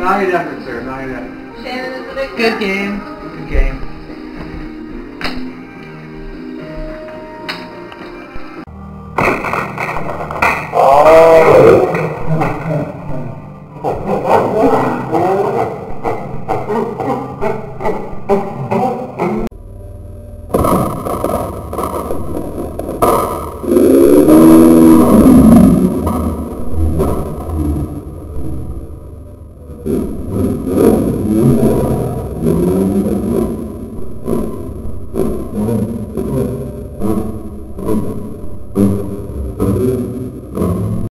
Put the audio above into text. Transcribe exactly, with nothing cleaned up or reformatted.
Nine efforts, sir. Nine efforts. Shannon is the victor. Good game. Good game. Thank you.